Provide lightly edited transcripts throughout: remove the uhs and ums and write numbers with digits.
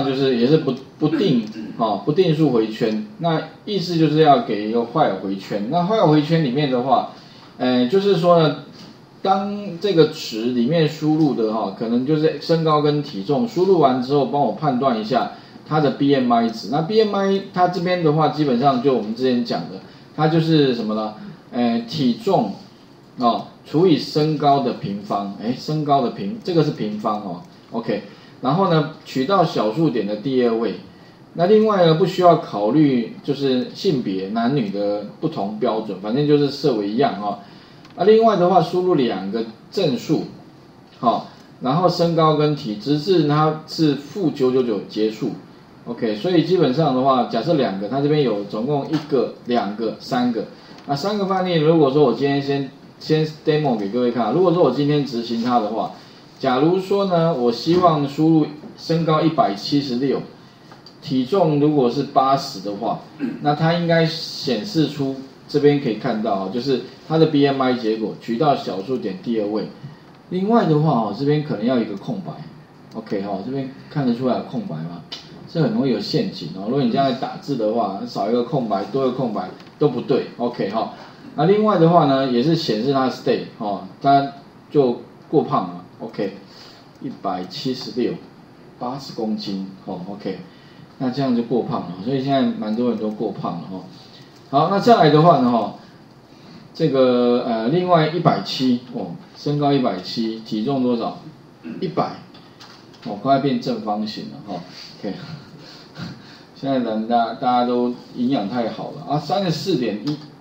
就是也是不定不定数回圈，那意思就是要给一个坏尔回圈。那坏尔回圈里面的话，就是说呢，当这个池里面输入的可能就是身高跟体重，输入完之后帮我判断一下它的 BMI 值。那 BMI 它这边的话，基本上就我们之前讲的，它就是什么呢？体重除以身高的平方，身高的这个是平方OK。然后呢，取到小数点的第二位。那另外呢，不需要考虑就是性别男女的不同标准，反正就是设为一样另外的话，输入2个正数，然后身高跟体，直至它是-999结束。OK， 所以基本上的话，假设2个，它这边有总共1个、2个、3个。那3个范例，如果说我今天先 demo 给各位看，如果说我今天执行它的话，假如说呢，我希望输入身高176，体重如果是80的话，那它应该显示出这边可以看到就是它的 BMI 结果取到小数点第二位。另外的话这边可能要一个空白 ，OK 这边看得出来有空白吗？这很容易有陷阱如果你这样打字的话，少一个空白，多一个空白都不对 ，OK 那另外的话呢，也是显示它的 state 它就过胖了 ，OK， 176， 80公斤OK， 那这样就过胖了，所以现在蛮多人都过胖了好，那再来的话呢这个另外170身高170，体重多少？100，快变正方形了OK。现在人大家都营养太好了34.1，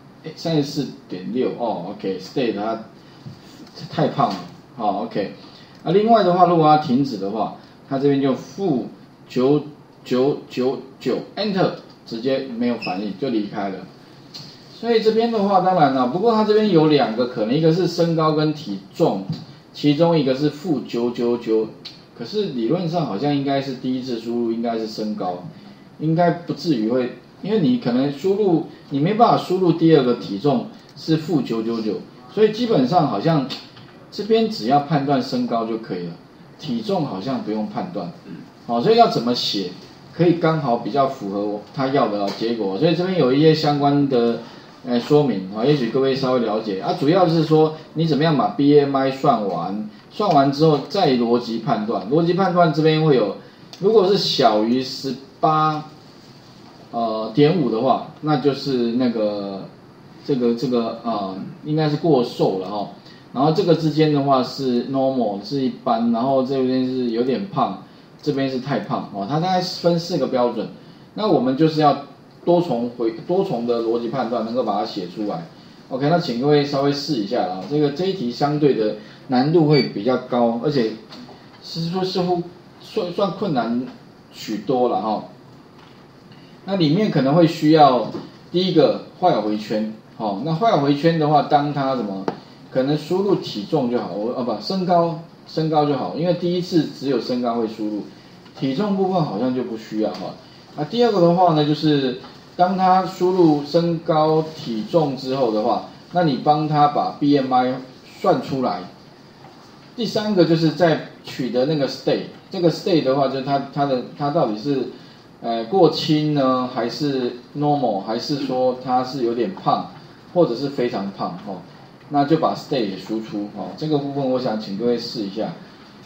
34.6OK， state 它太胖了OK。另外的话，如果要停止的话，它这边就-9999 Enter， 直接没有反应就离开了。所以这边的话，当然不过它这边有2个可能，一个是身高跟体重，其中一个是-999，可是理论上好像应该是第一次输入应该是身高，应该不至于会，因为你可能你没办法输入第二个体重是-999，所以基本上好像这边只要判断身高就可以了，体重好像不用判断。所以要怎么写可以刚好比较符合他要的结果，所以这边有一些相关的说明也许各位稍微了解主要是说你怎么样把 BMI 算完之后再逻辑判断，逻辑判断这边会有，如果是小于18.5的话，那就是那个这个应该是过瘦了然后这个之间的话是 normal 是一般，然后这边是有点胖，这边是太胖它大概分4个标准，那我们就是要多重的逻辑判断能够把它写出来。OK， 那请各位稍微试一下这一题相对的难度会比较高，而且似乎算困难许多了那里面可能会需要第一个坏尔回圈那坏尔回圈的话，当它可能输入体重就好，身高就好，因为第一次只有身高会输入，体重部分好像就不需要第二个的话呢，就是当他输入身高体重之后的话，那你帮他把 BMI 算出来。第三个就是在取得那个 state， 这个 state 的话就是他到底是过轻呢，还是 normal， 还是说他是有点胖，或者是非常胖那就把 state 也输出这个部分我想请各位试一下。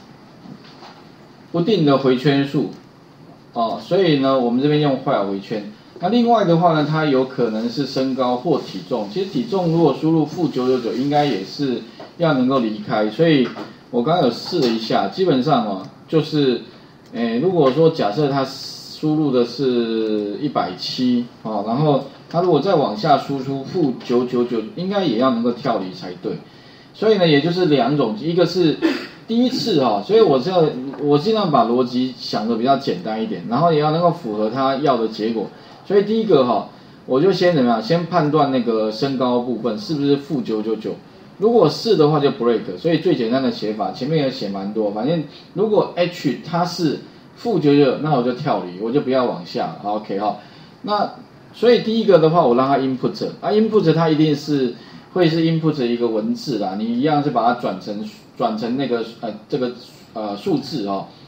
不定的回圈数所以呢我们这边用坏尔回圈。那另外的话呢，它有可能是身高或体重，其实体重如果输入-999应该也是要能够离开，所以我刚刚有试了一下，基本上就是如果说假设它输入的是170然后它如果再往下输出-999应该也要能够跳离才对。所以呢也就是2种，一个是第一次所以我尽量把逻辑想的比较简单一点，然后也要能够符合他要的结果。所以第一个我就先怎么样，先判断那个身高部分是不是-999，如果是的话就 break， 所以最简单的写法前面也写蛮多，反正如果 H 它是-999，那我就跳离，我就不要往下 OK 那所以第一个的话，我让它 input，input 它一定是会是 input 一个文字啦，你一样是把它转成那个这个数字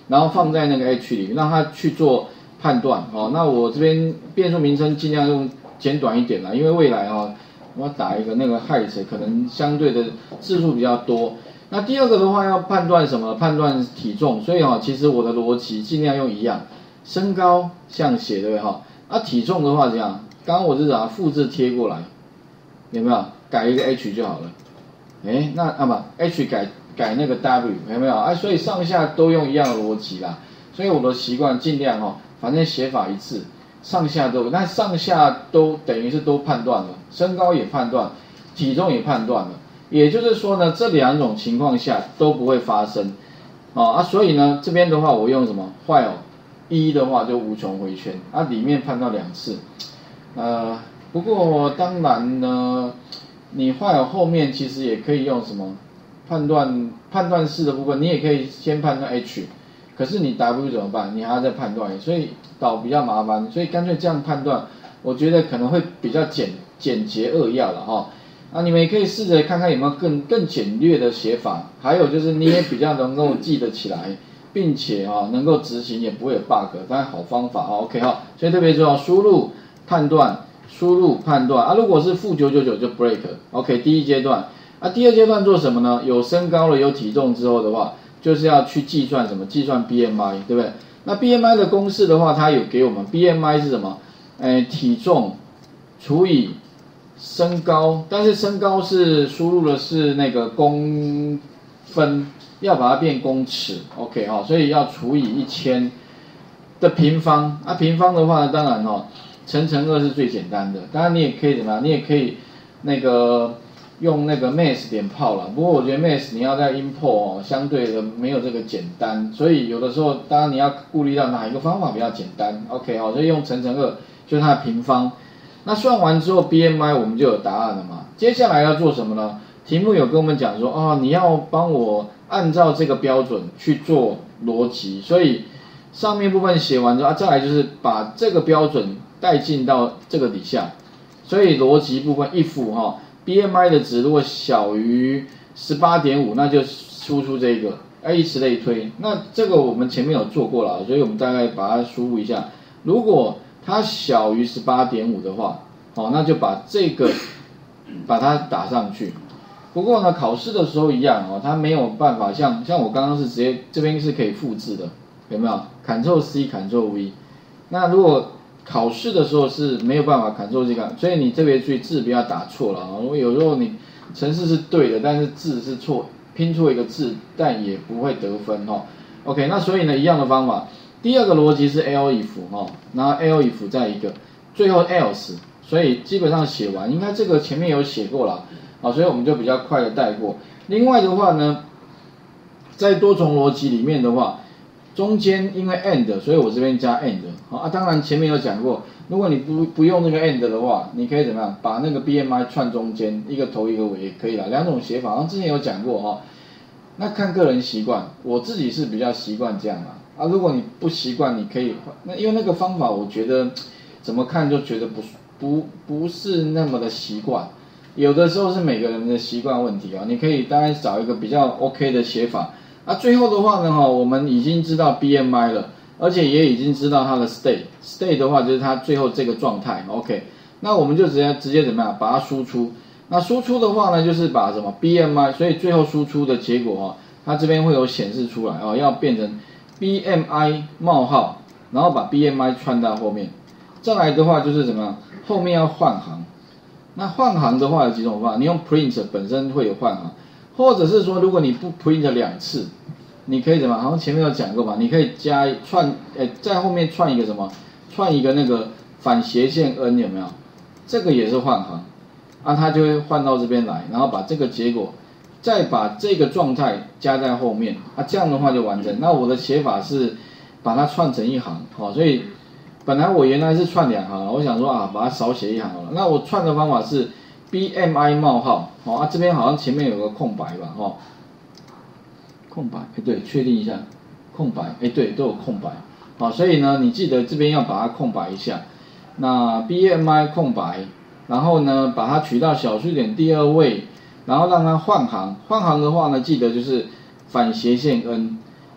然后放在那个 H 里，让它去做判断哦。那我这边变数名称尽量用简短一点啦，因为未来哦，我要打一个那个 height 可能相对的字数比较多。那第二个的话要判断什么？判断体重，所以哦，其实我的逻辑尽量用一样，身高像写对不对哈？啊，体重的话怎样？刚刚我是把它复制贴过来，有没有？改一个 H 就好了。哎，那不 H 改那个 W 有没有？啊，所以上下都用一样的逻辑啦。所以我的习惯尽量哦，反正写法一致，上下都，那上下都等于是都判断了，身高也判断，体重也判断了。也就是说呢，这两种情况下都不会发生，所以呢，这边的话我用什么 while 一的话就无穷回圈，里面判断2次，不过当然呢，你while后面其实也可以用什么判断式的部分，你也可以先判断 H， 可是你 W 怎么办？你还要再判断，所以导比较麻烦，所以干脆这样判断，我觉得可能会比较简洁扼要了哈。你们也可以试着看看有没有更简略的写法，还有就是你也比较能够记得起来，并且能够执行也不会有 bug， 当然好方法OK 哈。所以特别重要，输入判断，输入判断如果是负999就 break OK 第一阶段第二阶段做什么呢？有身高了有体重之后的话，就是要去计算什么？计算 BMI 对不对？那 BMI 的公式的话，它有给我们 BMI 是什么？体重除以身高，但是身高是输入的是那个公分，要把它变公尺 OK 所以要除以1000的平方平方的话呢，当然乘2是最简单的，当然你也可以怎么样？你也可以那个用那个 math 点炮啦，不过我觉得 math 你要在 import 相对的没有这个简单，所以有的时候当然你要顾虑到哪一个方法比较简单 OK 所以用乘2就是它的平方。那算完之后 BMI 我们就有答案了嘛？接下来要做什么呢？题目有跟我们讲说你要帮我按照这个标准去做逻辑，所以上面部分写完之后再来就是把这个标准带进到这个底下，所以逻辑部分if BMI 的值如果小于 18.5 那就输出这个以此类推。那这个我们前面有做过了，所以我们大概把它输入一下，如果它小于 18.5 的话那就把这个把它打上去。不过呢考试的时候一样它没有办法像我刚刚是直接这边是可以复制的，有没有 Ctrl C Ctrl V。 那如果考试的时候是没有办法 Ctrl C， 所以你特别注意字不要打错了因为有时候你程式是对的，但是字是错，拼错一个字但也不会得分OK， 那所以呢一样的方法，第二个逻辑是 elif 然后 elif 再一个，最后 else， 所以基本上写完，应该这个前面有写过了所以我们就比较快的带过。另外的话呢，在多重逻辑里面的话，中间因为 and， 所以我这边加 and 当然前面有讲过，如果你不用那个 and 的话，你可以怎么样？把那个 BMI 串中间，一个头一个尾也可以啦，两种写法，之前有讲过那看个人习惯，我自己是比较习惯这样如果你不习惯，你可以因为那个方法我觉得怎么看就觉得不是那么的习惯，有的时候是每个人的习惯问题你可以当然找一个比较 OK 的写法最后的话呢我们已经知道 BMI 了，而且也已经知道它的 state 的话就是它最后这个状态 OK， 那我们就直接怎么样把它输出。那输出的话呢就是把什么 BMI， 所以最后输出的结果它这边会有显示出来要变成 BMI 冒号，然后把 BMI 串到后面。再来的话就是怎么样，后面要换行。那换行的话有几种方法，你用 print 本身会有换行，或者是说如果你不 print 2次，你可以怎么样？好像前面有讲过嘛，你可以加在后面串一个什么？串一个那个反斜线 n 有没有？这个也是换行它就会换到这边来，然后把这个结果再把这个状态加在后面这样的话就完整。那我的写法是把它串成一行所以本来我原来是串2行，我想说把它少写一行好了。那我串的方法是 BMI 冒号这边好像前面有个空白吧空白对，确定一下空白对，都有空白所以呢你记得这边要把它空白一下。那 BMI 空白，然后呢把它取到小数点第2位，然后让它换行。换行的话呢记得就是反斜线 n，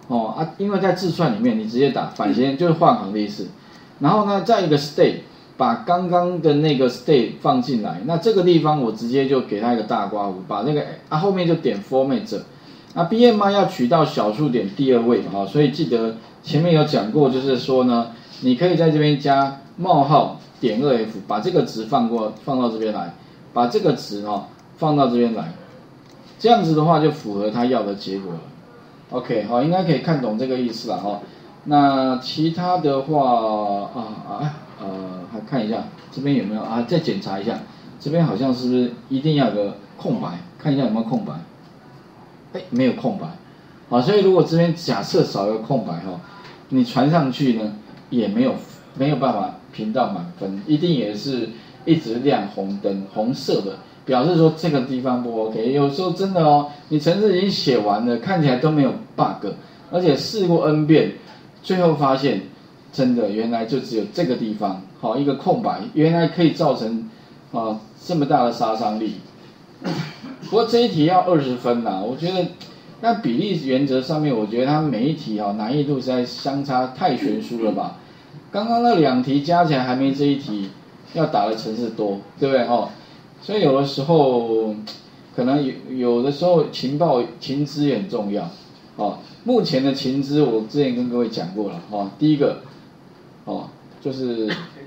因为在字串里面你直接打反斜线就是换行的意思，然后呢再一个 state 把刚刚的那个 state 放进来，那这个地方我直接就给它一个大刮弧，把那个后面就点 format。那 BMI 要取到小数点第2位所以记得前面有讲过，就是说呢，你可以在这边加冒号点2F， 把这个值放到这边来，把这个值放到这边来，这样子的话就符合他要的结果了。OK， 应该可以看懂这个意思了那其他的话还看一下这边有没有再检查一下，这边好像是不是一定要有个空白，看一下有没有空白。没有空白，所以如果这边假设少一个空白你传上去呢也没有办法评到满分，一定也是一直亮红灯，红色的，表示说这个地方不 OK。有时候真的你程式已经写完了，看起来都没有 bug， 而且试过 N 遍，最后发现真的原来就只有这个地方一个空白，原来可以造成这么大的杀伤力。不过这一题要20分啦，我觉得那比例原则上面，我觉得它每一题难易度实在相差太悬殊了吧？刚刚那2题加起来还没这一题要打的程式多，对不对所以有的时候可能有的时候情资也很重要目前的情资我之前跟各位讲过了第一个就是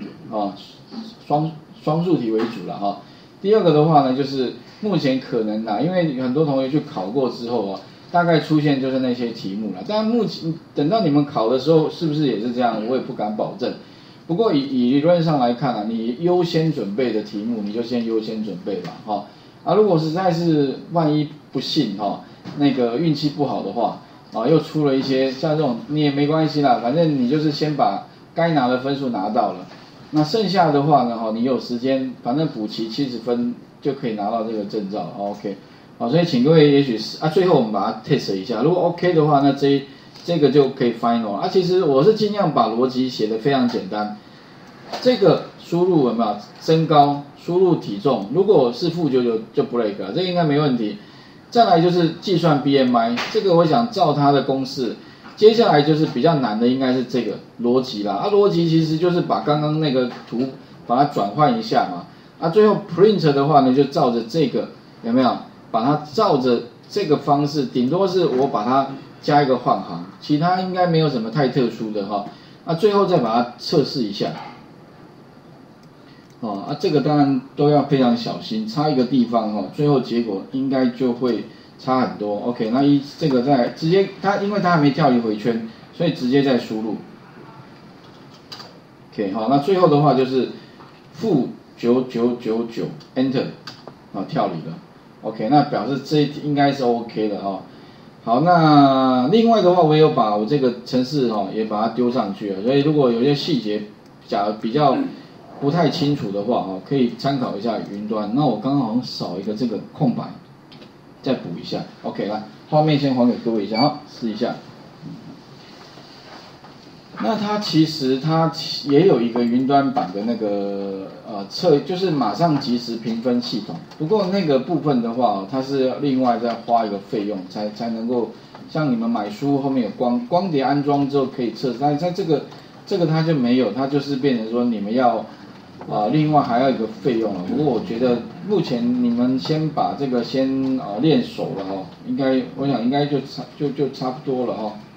双数题为主了第二个的话呢，就是目前可能因为很多同学去考过之后大概出现就是那些题目了。但目前等到你们考的时候，是不是也是这样？我也不敢保证。不过以理论上来看你优先准备的题目，你就先优先准备吧如果实在是万一不幸那个运气不好的话又出了一些像这种，你也没关系啦，反正你就是先把该拿的分数拿到了。那剩下的话呢你有时间，反正补齐70分就可以拿到这个证照了 OK。所以请各位也许是最后我们把它 test 一下，如果 OK 的话，那这个就可以 final 其实我是尽量把逻辑写得非常简单。这个输入有没有身高，输入体重，如果是负99就 break 了，这个应该没问题。再来就是计算 BMI， 这个我想照它的公式。接下来就是比较难的，应该是这个逻辑啦。逻辑其实就是把刚刚那个图把它转换一下嘛。最后 print 的话呢，就照着这个有没有，把它照着这个方式，顶多是我把它加一个换行，其他应该没有什么太特殊的最后再把它测试一下。这个当然都要非常小心，差一个地方最后结果应该就会差很多。OK， 那这个再直接因为它还没跳离回圈，所以直接再输入。OK， 那最后的话就是负9999 Enter， 跳离了。OK， 那表示这应该是 OK 的好，那另外的话，我也有把我这个程式也把它丢上去了，所以如果有些细节假如比较不太清楚的话可以参考一下云端。那我刚刚好像少一个这个空白，再补一下。OK， 来，画面先还给各位一下试一下。那它其实也有一个云端版的那个就是马上即时评分系统，不过那个部分的话它是另外再花一个费用才能够，像你们买书后面有光碟安装之后可以测试，但这个它就没有，它就是变成说你们要另外还要一个费用了。不过我觉得目前你们先把这个先练熟了应该我想应该就差不多了